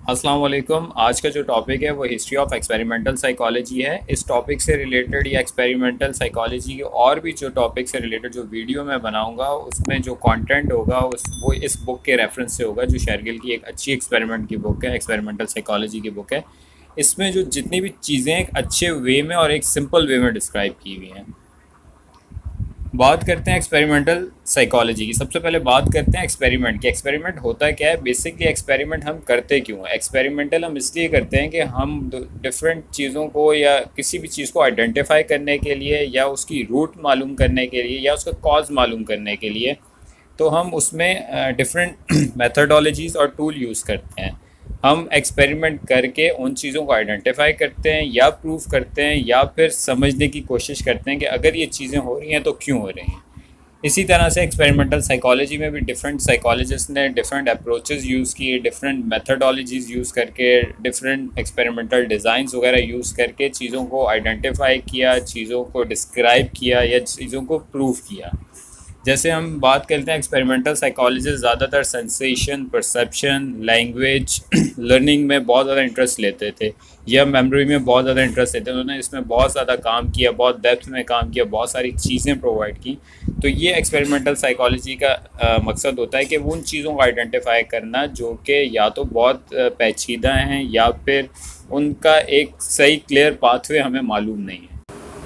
अस्सलाम वालेकुम। आज का जो टॉपिक है वो हिस्ट्री ऑफ एक्सपेरिमेंटल साइकोलॉजी है। इस टॉपिक से रिलेटेड या एक्सपेरिमेंटल साइकोलॉजी के और भी जो टॉपिक से रिलेटेड जो वीडियो मैं बनाऊंगा उसमें जो कंटेंट होगा वो इस बुक के रेफरेंस से होगा, जो शेरगिल की एक अच्छी एक्सपेरिमेंट की बुक है, एक्सपेरिमेंटल साइकोलॉजी की बुक है। इसमें जो जितनी भी चीज़ें एक अच्छे वे में और एक सिंपल वे में डिस्क्राइब की हुई हैं। बात करते हैं एक्सपेरिमेंटल साइकोलॉजी की। सबसे पहले बात करते हैं एक्सपेरिमेंट की। एक्सपेरिमेंट होता क्या है? बेसिकली एक्सपेरिमेंट हम करते क्यों हैं? एक्सपेरिमेंटल हम इसलिए करते हैं कि हम डिफरेंट चीज़ों को या किसी भी चीज़ को आइडेंटिफाई करने के लिए या उसकी रूट मालूम करने के लिए या उसका कॉज मालूम करने के लिए तो हम उसमें डिफरेंट मेथडोलॉजीज़ और टूल यूज़ करते हैं। हम एक्सपेरिमेंट करके उन चीज़ों को आइडेंटिफाई करते हैं या प्रूफ करते हैं या फिर समझने की कोशिश करते हैं कि अगर ये चीज़ें हो रही हैं तो क्यों हो रही हैं। इसी तरह से एक्सपेरिमेंटल साइकोलॉजी में भी डिफरेंट साइकोलॉजिस्ट ने डिफरेंट अप्रोचेस यूज़ किए, डिफरेंट मेथडोलॉजीज़ यूज़ करके, डिफरेंट एक्सपेरिमेंटल डिज़ाइंस वगैरह यूज़ करके चीज़ों को आइडेंटिफाई किया, चीज़ों को डिस्क्राइब किया या चीज़ों को प्रूफ किया। जैसे हम बात करते हैं एक्सपेरिमेंटल साइकोलॉजिस्ट ज़्यादातर सेंसेशन, परसेप्शन, लैंग्वेज, लर्निंग में बहुत ज़्यादा इंटरेस्ट लेते थे या मेमोरी में बहुत ज़्यादा इंटरेस्ट लेते थे। उन्होंने इसमें बहुत ज़्यादा काम किया, बहुत डेप्थ में काम किया, बहुत सारी चीज़ें प्रोवाइड की। तो ये एक्सपेरिमेंटल साइकोलॉजी का मकसद होता है कि वो उन चीज़ों को आइडेंटिफाई करना जो कि या तो बहुत पेचीदा हैं या फिर उनका एक सही क्लियर पाथवे हमें मालूम नहीं है।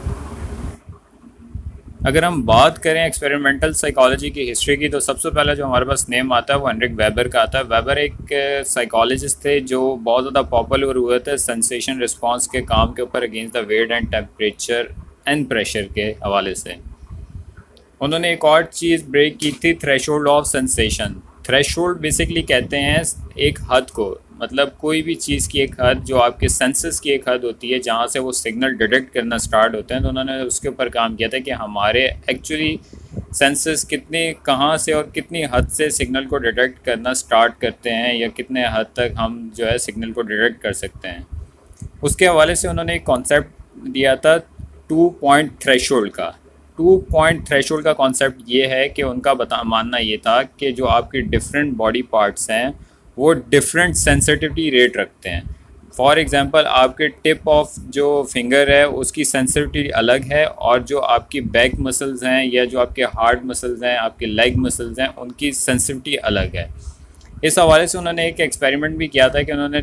अगर हम बात करें एक्सपेरिमेंटल साइकोलॉजी की हिस्ट्री की तो सबसे पहले जो हमारे पास नेम आता है वो हेनरिक वेबर का आता है। वेबर एक साइकोलॉजिस्ट थे जो बहुत ज़्यादा पॉपुलर हुए थे सेंसेशन रिस्पांस के काम के ऊपर against the weight and temperature and pressure के हवाले से। उन्होंने एक और चीज़ ब्रेक की थी, threshold of sensation. Threshold basically कहते हैं एक हद को, मतलब कोई भी चीज़ की एक हद जो आपके सेंसेस की एक हद होती है जहाँ से वो सिग्नल डिटेक्ट करना स्टार्ट होते हैं। तो उन्होंने उसके ऊपर काम किया था कि हमारे एक्चुअली सेंसेस कितने कहाँ से और कितनी हद से सिग्नल को डिटेक्ट करना स्टार्ट करते हैं या कितने हद तक हम जो है सिग्नल को डिटेक्ट कर सकते हैं। उसके हवाले से उन्होंने एक कॉन्सेप्ट दिया था 2 पॉइंट थ्रेशोल्ड का। 2 पॉइंट थ्रेशोल्ड का कॉन्सेप्ट ये है कि उनका मानना ये था कि जो आपके डिफरेंट बॉडी पार्ट्स हैं वो डिफरेंट सेंसिटिविटी रेट रखते हैं। फॉर एग्ज़ाम्पल आपके टिप ऑफ जो फिंगर है उसकी सेंसिटिविटी अलग है और जो आपकी बैक मसल्स हैं या जो आपके हार्ट मसल्स हैं, आपके लेग मसल्स हैं, उनकी सेंसिटिविटी अलग है। इस हवाले से उन्होंने एक एक्सपेरिमेंट भी किया था कि उन्होंने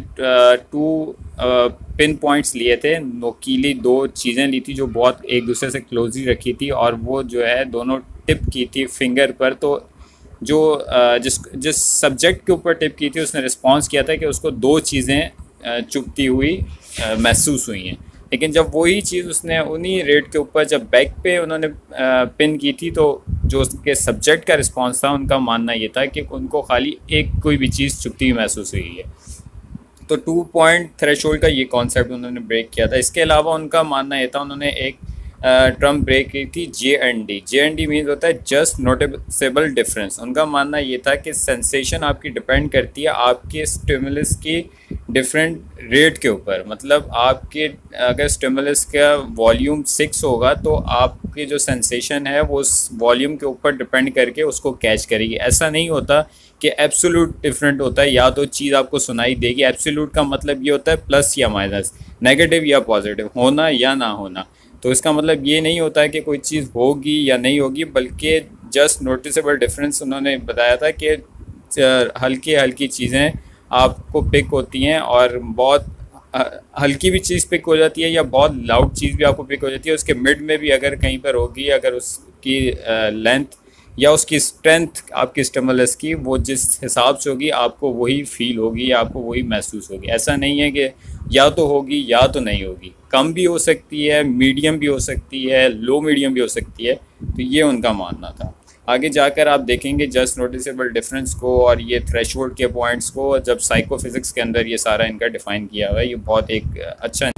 2 पिन पॉइंट्स लिए थे, नोकीली 2 चीज़ें ली थी जो बहुत एक दूसरे से क्लोजली रखी थी और वो जो है दोनों टिप की थी फिंगर पर। तो जो जिस सब्जेक्ट के ऊपर टिप की थी उसने रिस्पांस किया था कि उसको 2 चीज़ें चुभती हुई महसूस हुई हैं। लेकिन जब वही चीज़ उसने उन्हीं रेट के ऊपर जब बैक पे उन्होंने पिन की थी तो जो उसके सब्जेक्ट का रिस्पांस था उनका मानना ये था कि उनको खाली एक कोई भी चीज़ चुभती हुई महसूस हुई है। तो 2 पॉइंट थ्रेशोल्ड का ये कॉन्सेप्ट उन्होंने ब्रेक किया था। इसके अलावा उनका मानना ये था, उन्होंने एक टर्म ब्रेक की थी JND। JND मीन्स होता है जस्ट नोटिसेबल डिफरेंस। उनका मानना ये था कि सेंसेशन आपकी डिपेंड करती है आपके स्टिमुलस की डिफरेंट रेट के ऊपर। मतलब आपके अगर स्टिमुलस का वॉल्यूम 6 होगा तो आपकी जो सेंसेशन है वो उस वॉल्यूम के ऊपर डिपेंड करके उसको कैच करेगी। ऐसा नहीं होता कि एब्सोल्यूट डिफरेंट होता है, या तो चीज़ आपको सुनाई देगी। एब्सोल्यूट का मतलब ये होता है प्लस या माइनस, नेगेटिव या पॉजिटिव, होना या ना होना। तो इसका मतलब ये नहीं होता है कि कोई चीज़ होगी या नहीं होगी, बल्कि जस्ट नोटिसेबल डिफरेंस उन्होंने बताया था कि हल्की हल्की चीज़ें आपको पिक होती हैं और बहुत हल्की भी चीज़ पिक हो जाती है या बहुत लाउड चीज़ भी आपको पिक हो जाती है। उसके मिड में भी अगर कहीं पर होगी, अगर उसकी लेंथ या उसकी स्ट्रेंथ आपकी स्टिमुलस की वो जिस हिसाब से होगी आपको वही फील होगी या आपको वही महसूस होगी। ऐसा नहीं है कि या तो होगी या तो नहीं होगी, कम भी हो सकती है, मीडियम भी हो सकती है, लो मीडियम भी हो सकती है। तो ये उनका मानना था। आगे जाकर आप देखेंगे जस्ट नोटिसेबल डिफरेंस को और ये थ्रेशोल्ड के पॉइंट्स को जब साइकोफिज़िक्स के अंदर ये सारा इनका डिफ़ाइन किया हुआ है। ये बहुत एक अच्छा।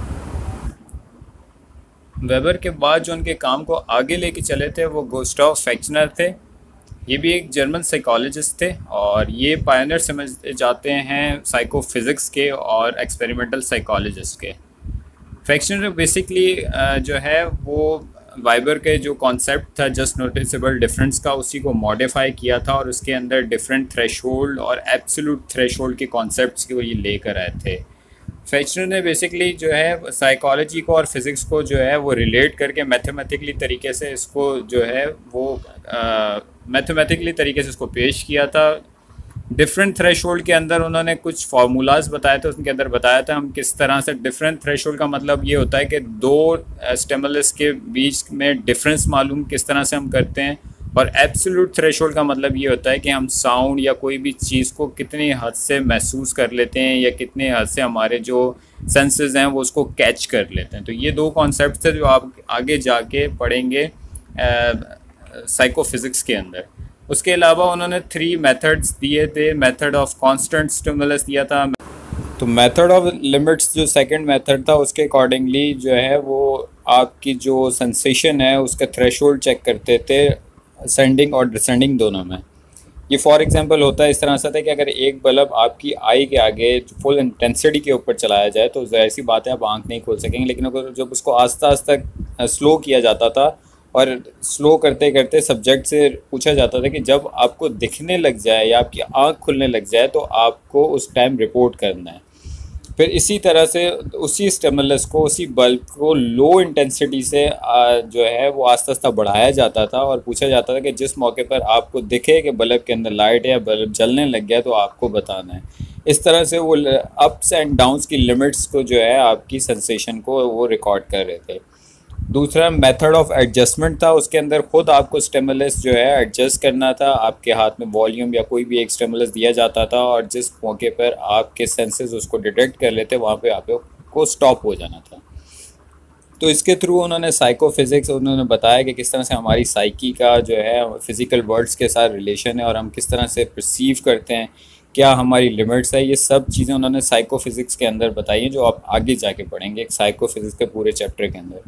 वेबर के बाद जो उनके काम को आगे लेके चले थे वो गुस्टाव फेक्चनर थे। ये भी एक जर्मन साइकोलॉजिस्ट थे और ये पायनियर समझे जाते हैं साइकोफिज़िक्स के और एक्सपेरिमेंटल साइकोलॉजिस्ट के। फेक्शनर बेसिकली जो है वो वाइबर के जो कॉन्सेप्ट था जस्ट नोटिसेबल डिफरेंस का, उसी को मॉडिफाई किया था और उसके अंदर डिफरेंट थ्रेशोल्ड और एब्सोल्यूट थ्रेशोल्ड के कॉन्सेप्ट्स को ये लेकर आए थे। फेचनर ने बेसिकली जो है साइकोलॉजी को और फिज़िक्स को जो है वो रिलेट करके मैथमेटिकली तरीके से इसको जो है वो मैथमेटिकली तरीके से इसको पेश किया था। डिफरेंट थ्रेशोल्ड के अंदर उन्होंने कुछ फार्मूलाज बताए थे, उसके अंदर बताया था हम किस तरह से डिफरेंट थ्रेशोल्ड का मतलब ये होता है कि दो स्टिमुलस के बीच में डिफरेंस मालूम किस तरह से हम करते हैं, और एब्सोल्यूट थ्रेशोल्ड का मतलब ये होता है कि हम साउंड या कोई भी चीज़ को कितनी हद से महसूस कर लेते हैं या कितने हद से हमारे जो सेंसेस हैं वो उसको कैच कर लेते हैं। तो ये दो कॉन्सेप्ट थे जो आप आगे जाके पढ़ेंगे साइकोफिज़िक्स के अंदर। उसके अलावा उन्होंने 3 मेथड्स दिए थे। मेथड ऑफ कांस्टेंट स्टिमुलस दिया था। तो मेथड ऑफ लिमिट्स जो सेकंड मेथड था उसके अकॉर्डिंगली जो है वो आपकी जो सेंसेशन है उसका थ्रेशोल्ड चेक करते थे असेंडिंग और डिसेंडिंग दोनों में। ये फॉर एग्जांपल होता है इस तरह से था कि अगर एक बल्ब आपकी आई के आगे फुल इंटेंसिटी के ऊपर चलाया जाए तो ज़ाहिर सी बात है आप आँख नहीं खोल सकेंगे, लेकिन अगर जब उसको आस्ता आस्ता स्लो किया जाता था और स्लो करते करते सब्जेक्ट से पूछा जाता था कि जब आपको दिखने लग जाए या आपकी आँख खुलने लग जाए तो आपको उस टाइम रिपोर्ट करना है। फिर इसी तरह से उसी स्टिमुलस को, उसी बल्ब को लो इंटेंसिटी से जो है वो आस्ता आस्ता बढ़ाया जाता था और पूछा जाता था कि जिस मौके पर आपको दिखे कि बल्ब के अंदर लाइट है या बल्ब जलने लग गया तो आपको बताना है। इस तरह से वो अप्स एंड डाउन्स की लिमिट्स को जो है आपकी सेंसेशन को वो रिकॉर्ड कर रहे थे। दूसरा मेथड ऑफ एडजस्टमेंट था, उसके अंदर खुद आपको स्टिमुलस जो है एडजस्ट करना था। आपके हाथ में वॉल्यूम या कोई भी एक स्टिमुलस दिया जाता था और जिस मौके पर आपके सेंसेस उसको डिटेक्ट कर लेते वहाँ पे आपको स्टॉप हो जाना था। तो इसके थ्रू उन्होंने साइकोफिज़िक्स उन्होंने बताया कि किस तरह से हमारी साइकी का जो है फिज़िकल वर्ल्ड्स के साथ रिलेशन है और हम किस तरह से परसीव करते हैं, क्या हमारी लिमिट्स है। ये सब चीज़ें उन्होंने साइकोफिज़िक्स के अंदर बताई हैं जो आप आगे जाके पढ़ेंगे साइकोफिज़िक्स के पूरे चैप्टर के अंदर।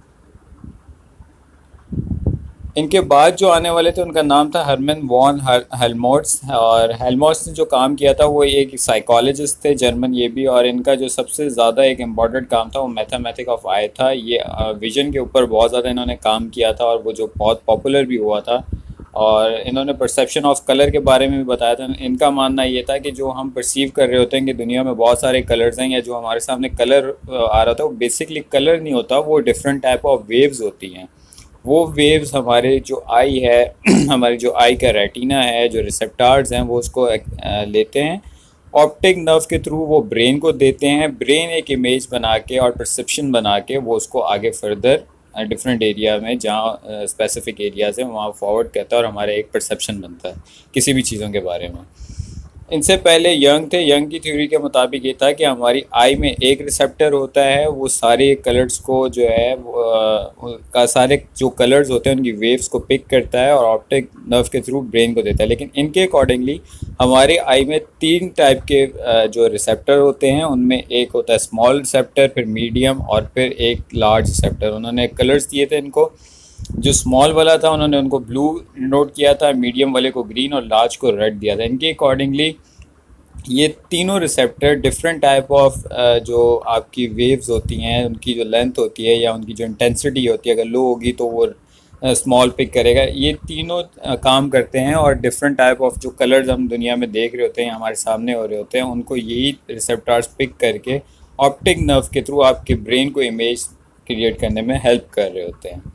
इनके बाद जो आने वाले थे उनका नाम था हर्मन वॉन हेल्महोल्ट्ज़, और हेल्महोल्ट्ज़ ने जो काम किया था वो एक साइकोलॉजिस्ट थे जर्मन ये भी, और इनका जो सबसे ज़्यादा एक इम्पॉर्टेंट काम था वो मैथमेटिक्स ऑफ आई था। ये विजन के ऊपर बहुत ज़्यादा इन्होंने काम किया था और वो जो बहुत पॉपुलर भी हुआ था, और इन्होंने परसेप्शन ऑफ कलर के बारे में भी बताया था। इनका मानना ये था कि जो हम परसीव कर रहे होते हैं कि दुनिया में बहुत सारे कलर्स हैं या जो हमारे सामने कलर आ रहा था वो बेसिकली कलर नहीं होता, वो डिफरेंट टाइप ऑफ वेव्स होती हैं। वो वेव्स हमारे जो आई है हमारी जो आई का रेटिना है, जो रिसेप्टार्स हैं वो उसको लेते हैं, ऑप्टिक नर्व के थ्रू वो ब्रेन को देते हैं। ब्रेन एक इमेज बना के और परसेप्शन बना के वो उसको आगे फर्दर डिफरेंट एरिया में जहाँ स्पेसिफिक एरियाज हैं वहाँ फॉरवर्ड करता है और हमारा एक परसेप्शन बनता है किसी भी चीज़ों के बारे में। इनसे पहले यंग थे। यंग की थ्योरी के मुताबिक ये था कि हमारी आई में एक रिसेप्टर होता है, वो सारे कलर्स को जो है का सारे जो कलर्स होते हैं उनकी वेव्स को पिक करता है और ऑप्टिक नर्व के थ्रू ब्रेन को देता है। लेकिन इनके अकॉर्डिंगली हमारे आई में 3 टाइप के जो रिसेप्टर होते हैं, उनमें एक होता है स्मॉल रिसेप्टर, फिर मीडियम और फिर एक लार्ज रिसेप्टर। उन्होंने कलर्स दिए थे इनको। जो स्मॉल वाला था उन्होंने उनको ब्लू नोट किया था, मीडियम वाले को ग्रीन और लार्ज को रेड दिया था। इनके अकॉर्डिंगली ये तीनों रिसेप्टर डिफरेंट टाइप ऑफ जो आपकी वेव्स होती हैं उनकी जो लेंथ होती है या उनकी जो इंटेंसिटी होती है, अगर लो होगी तो वो स्मॉल पिक करेगा। ये तीनों काम करते हैं और डिफरेंट टाइप ऑफ जो कलर्स हम दुनिया में देख रहे होते हैं, हमारे सामने हो रहे होते हैं, उनको यही रिसेप्टर्स पिक करके ऑप्टिक नर्व के थ्रू आपके ब्रेन को इमेज क्रिएट करने में हेल्प कर रहे होते हैं।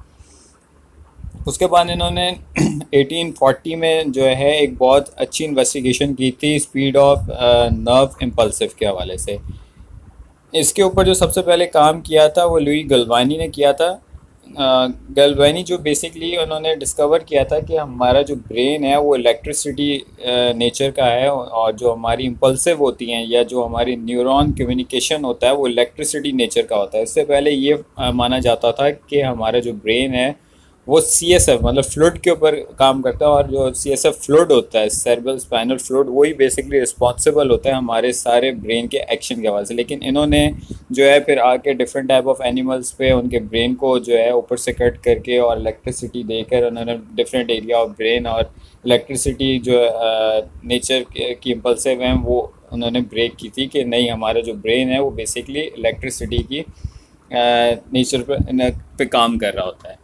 उसके बाद इन्होंने 1840 में जो है एक बहुत अच्छी इन्वेस्टिगेशन की थी स्पीड ऑफ नर्व इम्पल्सिव के हवाले से। इसके ऊपर जो सबसे पहले काम किया था वो लुई गलवानी ने किया था। गलवानी जो बेसिकली उन्होंने डिस्कवर किया था कि हमारा जो ब्रेन है वो इलेक्ट्रिसिटी नेचर का है और जो हमारी इम्पल्सिव होती हैं या जो हमारी न्यूरॉन कम्युनिकेशन होता है वो इलेक्ट्रिसिटी नेचर का होता है। इससे पहले ये माना जाता था कि हमारा जो ब्रेन है वो CSF मतलब फ्लूइड के ऊपर काम करता है, और जो CSF फ्लूइड होता है सेरेब्रल स्पाइनल फ्लूइड वही बेसिकली रिस्पॉन्सिबल होता है हमारे सारे ब्रेन के एक्शन के हवाले से। लेकिन इन्होंने जो है फिर आके डिफरेंट टाइप ऑफ एनिमल्स पे उनके ब्रेन को जो है ऊपर से कट करके और इलेक्ट्रिसिटी देकर उन्होंने डिफरेंट एरिया ऑफ ब्रेन और इलेक्ट्रिसिटी जो नेचर की इम्पल्सिव हैं वो उन्होंने ब्रेक की थी कि नहीं, हमारा जो ब्रेन है वो बेसिकली इलेक्ट्रिसिटी की नेचर पे काम कर रहा होता है।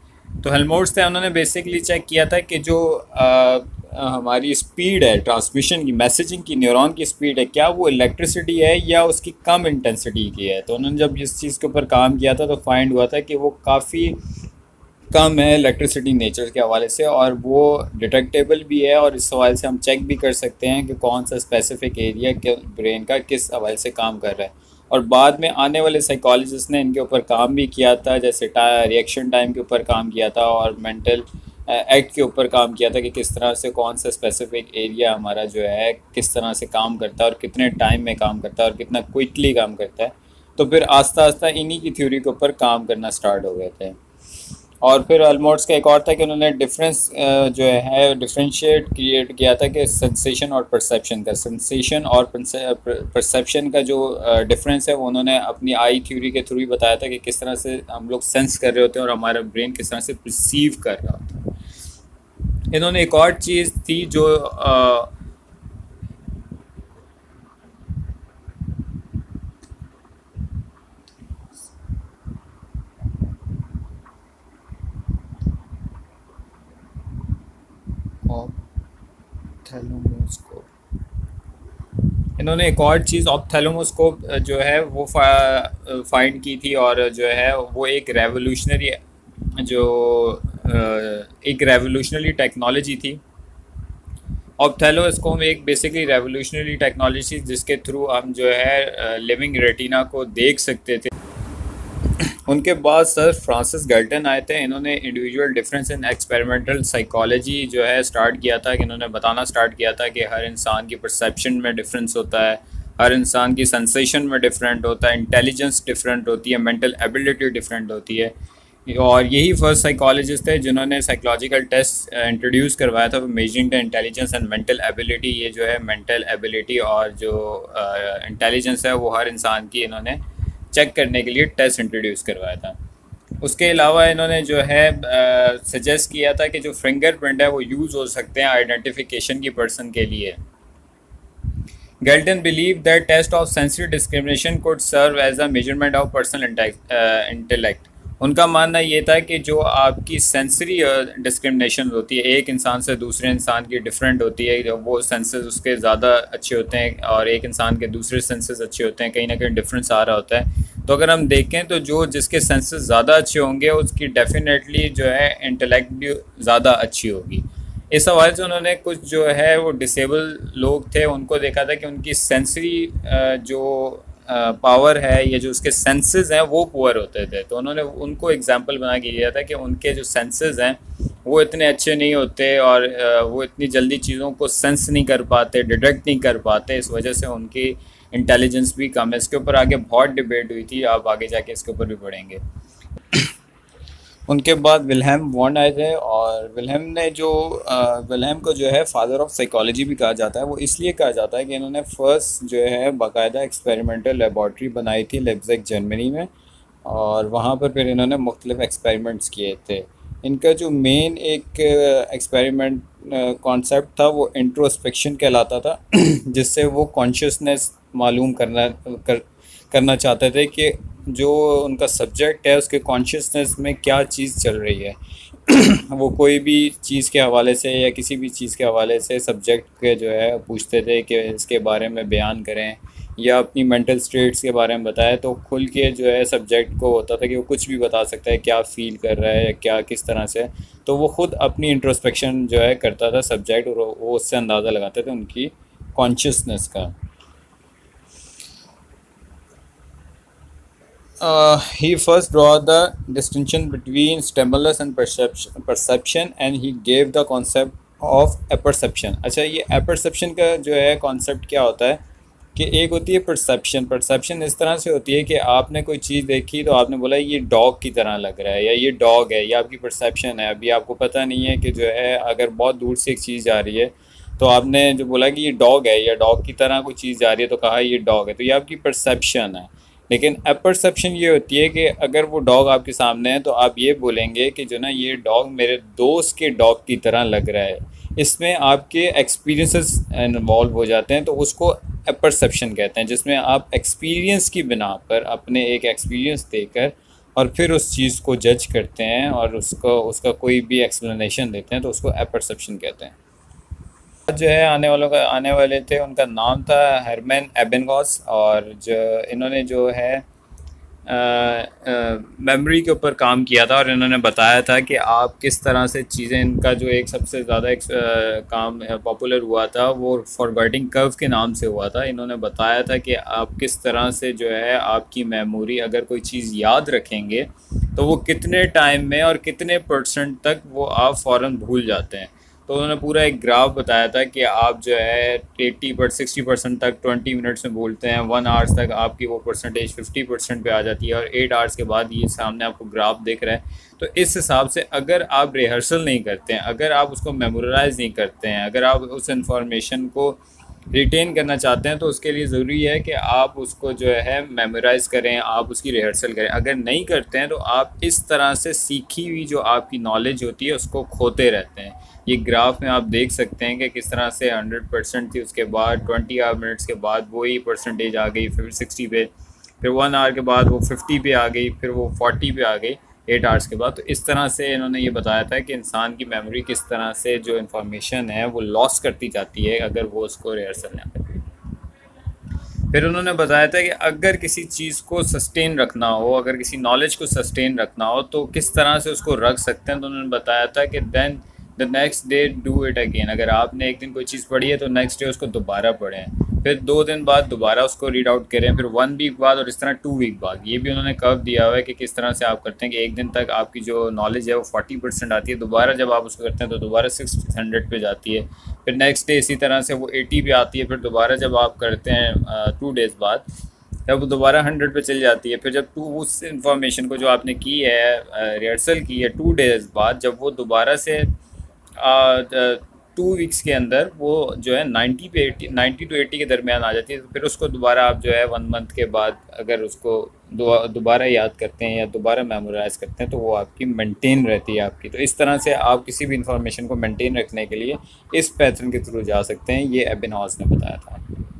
तो हेल्महोल्ट्ज़ थे, उन्होंने बेसिकली चेक किया था कि जो हमारी स्पीड है ट्रांसमिशन की, मैसेजिंग की, न्यूरॉन की स्पीड है, क्या वो इलेक्ट्रिसिटी है या उसकी कम इंटेंसिटी की है। तो उन्होंने जब इस चीज़ के ऊपर काम किया था तो फाइंड हुआ था कि वो काफ़ी कम है इलेक्ट्रिसिटी नेचर के हवाले से, और वो डिटेक्टेबल भी है, और इस हवाले से हम चेक भी कर सकते हैं कि कौन सा स्पेसिफिक एरिया के ब्रेन का किस हवाले से काम कर रहा है। और बाद में आने वाले साइकोलॉजिस्ट ने इनके ऊपर काम भी किया था, जैसे रिएक्शन टाइम के ऊपर काम किया था और मेंटल एक्ट के ऊपर काम किया था कि किस तरह से कौन सा स्पेसिफिक एरिया हमारा जो है किस तरह से काम करता है और कितने टाइम में काम करता है और कितना क्विकली काम करता है। तो फिर आस्ता आस्ता इन्हीं की थ्योरी के ऊपर काम करना स्टार्ट हो गए थे। और फिर हेल्महोल्ट्ज़ का एक और था कि उन्होंने डिफरेंस जो है डिफरेंशिएट क्रिएट किया था कि सेंसेशन और परसेप्शन का, सेंसेशन और परसेप्शन का जो डिफरेंस है वो उन्होंने अपनी आई थ्योरी के थ्रू ही बताया था कि किस तरह से हम लोग सेंस कर रहे होते हैं और हमारा ब्रेन किस तरह से परसीव कर रहा होता है। इन्होंने एक और चीज़ थी जो ऑप्थेल्मोस्कोप, इन्होंने एक और चीज़ ऑप्थेल्मोस्कोप जो है वो फाइंड की थी, और जो है वो एक रेवोल्यूशनरी टेक्नोलॉजी थी। ऑप्थेल्मोस्कोप एक बेसिकली रेवोल्यूशनरी टेक्नोलॉजी जिसके थ्रू हम जो है लिविंग रेटिना को देख सकते थे। उनके बाद सर फ्रांसिस गैल्टन आए थे, इन्होंने individual difference in experimental psychology जो है स्टार्ट किया था, कि इन्होंने बताना स्टार्ट किया था कि हर इंसान की परसेप्शन में डिफरेंस होता है, हर इंसान की सेंसेशन में डिफरेंट होता है, इंटेलिजेंस डिफरेंट होती है, मेंटल एबिलिटी डिफरेंट होती है। और यही फर्स्ट साइकोलॉजिस्ट थे जिन्होंने साइकोलॉजिकल टेस्ट इंट्रोड्यूस करवाया था measuring the intelligence and mental ability. ये जो है मेंटल एबिलिटी और जो इंटेलिजेंस है वो हर इंसान की इन्होंने चेक करने के लिए टेस्ट इंट्रोड्यूस करवाया था। उसके अलावा इन्होंने जो है सजेस्ट किया था कि जो फिंगरप्रिंट है वो यूज़ हो सकते हैं आइडेंटिफिकेशन की पर्सन के लिए। Galton believed that test of sensory discrimination could serve as a measurement of personal intellect। उनका मानना ये था कि जो आपकी सेंसरी डिस्क्रिमिनेशन होती है, एक इंसान से दूसरे इंसान की डिफरेंट होती है, वो सेंसेस उसके ज़्यादा अच्छे होते हैं और एक इंसान के दूसरे सेंसेस अच्छे होते हैं, कहीं ना कहीं डिफरेंस आ रहा होता है। तो अगर हम देखें तो जो जिसके सेंसेस ज़्यादा अच्छे होंगे उसकी डेफिनेटली जो है इंटेलेक्ट भी ज़्यादा अच्छी होगी। इस हवाले से उन्होंने कुछ जो है वो डिसेबल लोग थे उनको देखा था कि उनकी सेंसरी जो पावर है या जो उसके सेंसेस हैं वो पुअर होते थे। तो उन्होंने उनको एग्जांपल बना के दिया था कि उनके जो सेंसेस हैं वो इतने अच्छे नहीं होते और वो इतनी जल्दी चीज़ों को सेंस नहीं कर पाते, डिटेक्ट नहीं कर पाते, इस वजह से उनकी इंटेलिजेंस भी कम है। इसके ऊपर आगे बहुत डिबेट हुई थी, आप आगे जाके इसके ऊपर भी पढ़ेंगे। उनके बाद विल्हेम वॉन्ड आए थे, और विल्हेम ने जो विल्हेम को जो है फादर ऑफ साइकोलॉजी भी कहा जाता है। वो इसलिए कहा जाता है कि इन्होंने फर्स्ट जो है बाकायदा एक्सपेरिमेंटल लेबॉर्ट्री बनाई थी लेप्जिग जर्मनी में, और वहाँ पर फिर इन्होंने मुख्तलिफ एक्सपेरिमेंट्स किए थे। इनका जो मेन एक एक्सपेरिमेंट कॉन्सेप्ट था वो इंट्रोस्पेक्शन कहलाता था जिससे वो कॉन्शियसनेस मालूम करना चाहते थे कि जो उनका सब्जेक्ट है उसके कॉन्शियसनेस में क्या चीज़ चल रही है वो कोई भी चीज़ के हवाले से या किसी भी चीज़ के हवाले से सब्जेक्ट के जो है पूछते थे कि इसके बारे में बयान करें या अपनी मेंटल स्टेट्स के बारे में बताएं। तो खुल के जो है सब्जेक्ट को होता था कि वो कुछ भी बता सकता है, क्या फ़ील कर रहा है या क्या किस तरह से। तो वो ख़ुद अपनी इंट्रोस्पेक्शन जो है करता था सब्जेक्ट, और वो उससे अंदाज़ा लगाते थे उनकी कॉन्शियसनेस का। He first draw the distinction between stimulus and perception and he gave the concept of apperception। अच्छा, ये apperception का जो है कॉन्सेप्ट क्या होता है कि एक होती है परसेप्शन इस तरह से होती है कि आपने कोई चीज़ देखी तो आपने बोला ये डॉग की तरह लग रहा है या ये डॉग है, ये आपकी परसेप्शन है। अभी आपको पता नहीं है कि जो है अगर बहुत दूर से एक चीज़ जा रही है तो आपने जो बोला कि ये डॉग है या डॉग की तरह कोई चीज़ जा रही है तो कहा ये डॉग है, तो ये आपकी परसेप्शन है। लेकिन अपरसेप्शन ये होती है कि अगर वो डॉग आपके सामने है तो आप ये बोलेंगे कि जो ना ये डॉग मेरे दोस्त के डॉग की तरह लग रहा है। इसमें आपके एक्सपीरियंसेस इन्वॉल्व हो जाते हैं, तो उसको अपरसेप्शन कहते हैं, जिसमें आप एक्सपीरियंस की बिना पर अपने एक एक्सपीरियंस देकर और फिर उस चीज़ को जज करते हैं और उसको उसका कोई भी एक्सप्लेनेशन देते हैं, तो उसको अपरसेप्शन कहते हैं। जो है आने वाले थे, उनका नाम था हरमैन एबेनगॉस, और जो इन्होंने जो है मेमोरी के ऊपर काम किया था, और इन्होंने बताया था कि आप किस तरह से चीज़ें, इनका जो एक सबसे ज़्यादा एक काम पॉपुलर हुआ था वो फॉरगेटिंग कर्व के नाम से हुआ था। इन्होंने बताया था कि आप किस तरह से जो है आपकी मेमोरी, अगर कोई चीज़ याद रखेंगे तो वो कितने टाइम में और कितने परसेंट तक वो आप फ़ौरन भूल जाते हैं। तो उन्होंने पूरा एक ग्राफ बताया था कि आप जो है 60% तक 20 मिनट्स में भूलते हैं, 1 आवर्स तक आपकी वो परसेंटेज 50% पे आ जाती है, और 8 आवर्स के बाद ये सामने आपको ग्राफ दिख रहा है। तो इस हिसाब से अगर आप रिहर्सल नहीं करते हैं, अगर आप उसको मेमोराइज नहीं करते हैं, अगर आप उस इंफॉर्मेशन को रिटेन करना चाहते हैं, तो उसके लिए ज़रूरी है कि आप उसको जो है मेमोराइज़ करें, आप उसकी रिहर्सल करें। अगर नहीं करते हैं तो आप इस तरह से सीखी हुई जो आपकी नॉलेज होती है उसको खोते रहते हैं। ये ग्राफ में आप देख सकते हैं कि किस तरह से 100% थी, उसके बाद 20 मिनट्स के बाद वही परसेंटेज आ गई, फिर 60 पे, फिर 1 आवर के बाद वो 50 पे आ गई, फिर वो 40 पे आ गई 8 आवर्स के बाद। तो इस तरह से इन्होंने ये बताया था कि इंसान की मेमोरी किस तरह से जो इन्फॉर्मेशन है वो लॉस करती जाती है अगर वो उसको रिहर्सल ना करे। फिर उन्होंने बताया था कि अगर किसी चीज़ को सस्टेन रखना हो, अगर किसी नॉलेज को सस्टेन रखना हो तो किस तरह से उसको रख सकते हैं। तो उन्होंने बताया था कि then the next day do it again. अगर आपने एक दिन कोई चीज़ पढ़ी है तो नेक्स्ट डे उसको दोबारा पढ़ें, फिर 2 दिन बाद दोबारा उसको रीड आउट करें, फिर 1 वीक बाद, और इस तरह 2 वीक बाद। ये भी उन्होंने कर्व दिया हुआ है कि किस तरह से आप करते हैं कि एक दिन तक आपकी जो नॉलेज है वो 40% आती है, दोबारा जब आप उसको करते हैं तो दोबारा 600 पे जाती है, फिर नेक्स्ट डे इसी तरह से वो 80 पे आती है, फिर दोबारा जब आप करते हैं 2 डेज़ बाद तब वो दोबारा 100 पे चली जाती है। फिर जब उस इंफॉर्मेशन को जो आपने की है रिहर्सल की है 2 डेज़ बाद, जब वो दोबारा से 2 वीक्स के अंदर वो जो है 90 to 80 के दरमियान आ जाती है, तो फिर उसको दोबारा आप जो है 1 मंथ के बाद अगर उसको दोबारा याद करते हैं या दोबारा मेमोराइज करते हैं तो वो आपकी मेंटेन रहती है आपकी। तो इस तरह से आप किसी भी इंफॉर्मेशन को मेंटेन रखने के लिए इस पैटर्न के थ्रू जा सकते हैं। ये एबिनॉस ने बताया था।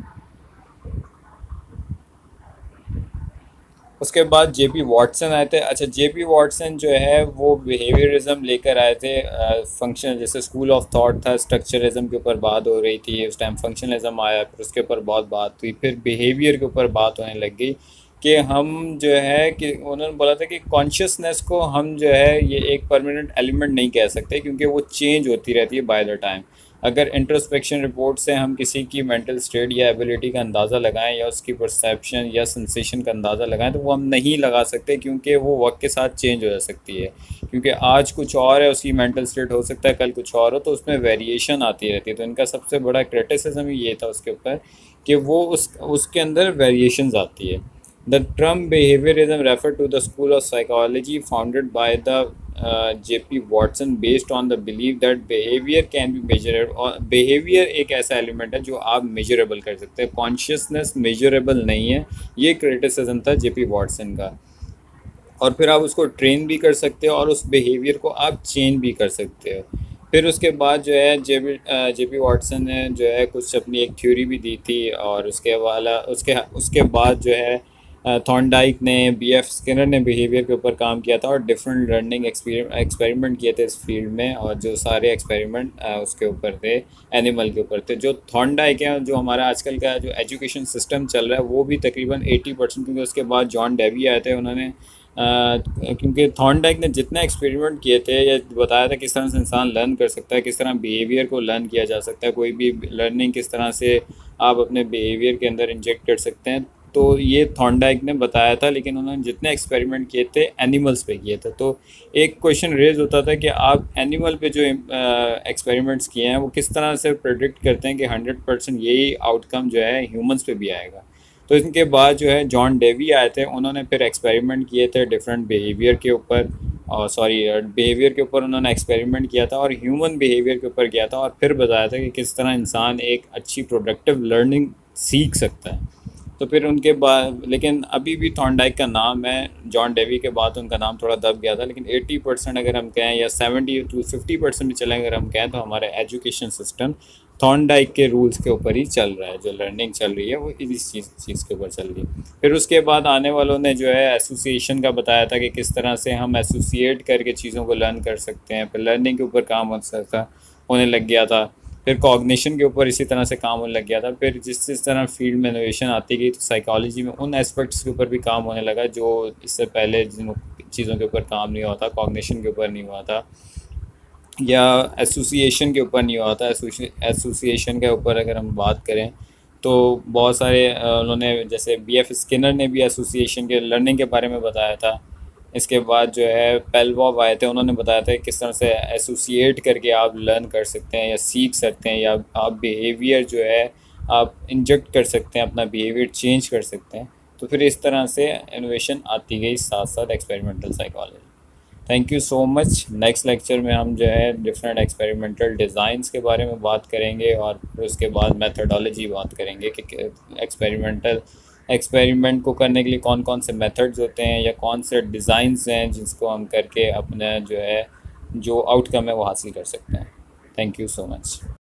उसके बाद जेपी वॉटसन आए थे। अच्छा, जेपी वॉटसन जो है वो बिहेवियरिज्म लेकर आए थे। फंक्शन, जैसे स्कूल ऑफ थॉट था, स्ट्रक्चरिज्म के ऊपर बात हो रही थी उस टाइम, फंक्शनलिज्म आया, फिर उसके ऊपर बहुत बात हुई, फिर बिहेवियर के ऊपर बात होने लग गई कि हम जो है कि उन्होंने बोला था कि कॉन्शियसनेस को हम जो है ये एक परमानेंट एलिमेंट नहीं कह सकते क्योंकि वो चेंज होती रहती है बाय द टाइम। अगर इंट्रोस्पेक्शन रिपोर्ट से हम किसी की मेंटल स्टेट या एबिलिटी का अंदाज़ा लगाएं या उसकी परसेप्शन या सेंसेशन का अंदाज़ा लगाएं तो वो हम नहीं लगा सकते, क्योंकि वो वक्त के साथ चेंज हो जा सकती है। क्योंकि आज कुछ और है, उसकी मेंटल स्टेट हो सकता है कल कुछ और हो, तो उसमें वेरिएशन आती रहती है। तो इनका सबसे बड़ा क्रिटिसिज्म ही ये था उसके ऊपर कि वो उसके अंदर वेरिएशंस आती है। The term behaviorism referred to the school of psychology founded by the J.P. Watson based on the belief that behavior can be measured, और behavior एक ऐसा एलिमेंट है जो आप measurable कर सकते हैं, consciousness measurable नहीं है। ये क्रिटिसिज्म था J.P. Watson का। और फिर आप उसको ट्रेन भी कर सकते हो और उस बिहेवियर को आप चेंज भी कर सकते हो। फिर उसके बाद जो है जेपी वाटसन ने जो है कुछ अपनी एक थ्योरी भी दी थी, और उसके बाद जो है थॉर्नडाइक ने, बीएफ स्किनर ने बिहेवियर के ऊपर काम किया था और डिफरेंट लर्निंग एक्सपेरिमेंट किए थे इस फील्ड में, और जो सारे एक्सपेरिमेंट उसके ऊपर थे, एनिमल के ऊपर थे। जो थॉर्नडाइक है, जो हमारा आजकल का जो एजुकेशन सिस्टम चल रहा है वो भी तकरीबन 80%, क्योंकि उसके बाद जॉन डेवी आए थे, उन्होंने क्योंकि थॉर्नडाइक ने जितने एक्सपेरिमेंट किए थे या बताया था किस तरह से इंसान लर्न कर सकता है, किस तरह बिहेवियर को लर्न किया जा सकता है, कोई भी लर्निंग किस तरह से आप अपने बिहेवियर के अंदर इंजेक्ट कर सकते हैं, तो ये थॉर्नडाइक ने बताया था। लेकिन उन्होंने जितने एक्सपेरिमेंट किए थे एनिमल्स पे किए थे। तो एक क्वेश्चन रेज होता था कि आप एनिमल पे जो एक्सपेरिमेंट्स किए हैं वो किस तरह से प्रेडिक्ट करते हैं कि 100% यही आउटकम जो है ह्यूमंस पे भी आएगा। तो इनके बाद जो है जॉन डेवी आए थे, उन्होंने फिर एक्सपेरिमेंट किए थे डिफरेंट बिहेवियर के ऊपर, बिहेवियर के ऊपर उन्होंने एक्सपेरिमेंट किया था और ह्यूमन बिहेवियर के ऊपर किया था, और फिर बताया था कि किस तरह इंसान एक अच्छी प्रोडक्टिव लर्निंग सीख सकता है। तो फिर उनके बाद, लेकिन अभी भी थॉर्नडाइक का नाम है, जॉन डेवी के बाद उनका नाम थोड़ा दब गया था, लेकिन 80% अगर हम कहें या 70 to 50% भी चलें अगर हम कहें तो हमारा एजुकेशन सिस्टम थॉर्नडाइक के रूल्स के ऊपर ही चल रहा है। जो लर्निंग चल रही है वो इस चीज़ के ऊपर चल रही है। फिर उसके बाद आने वालों ने जो है एसोसिएशन का बताया था कि किस तरह से हम एसोसिएट करके चीज़ों को लर्न कर सकते हैं। फिर लर्निंग के ऊपर काम होने लग गया था। फिर कॉग्निशन के ऊपर इसी तरह से काम होने लग गया था। फिर जिस तरह फील्ड में इनोवेशन आती गई तो साइकोलॉजी में उन एस्पेक्ट्स के ऊपर भी काम होने लगा जो इससे पहले जिन चीज़ों के ऊपर काम नहीं हुआ था, कॉग्निशन के ऊपर नहीं हुआ था या एसोसिएशन के ऊपर नहीं हुआ था। एसोसिएशन के ऊपर अगर हम बात करें तो बहुत सारे उन्होंने, जैसे बीएफ स्किनर ने भी एसोसिएशन के लर्निंग के बारे में बताया था। इसके बाद जो है पेलवॉव आए थे, उन्होंने बताया था कि किस तरह से एसोसिएट करके आप लर्न कर सकते हैं या सीख सकते हैं, या आप बिहेवियर जो है आप इंजेक्ट कर सकते हैं, अपना बिहेवियर चेंज कर सकते हैं। तो फिर इस तरह से इनोवेशन आती गई साथ साथ experimental psychology. Thank you so much. Next lecture में हम जो है डिफरेंट एक्सपेरिमेंटल डिज़ाइंस के बारे में बात करेंगे और फिर उसके बाद मेथडोलॉजी बात करेंगे कि एक्सपेरिमेंट को करने के लिए कौन कौन से मेथड्स होते हैं या कौन से डिज़ाइंस हैं जिसको हम करके अपना जो है जो आउटकम है वो हासिल कर सकते हैं। Thank you so much.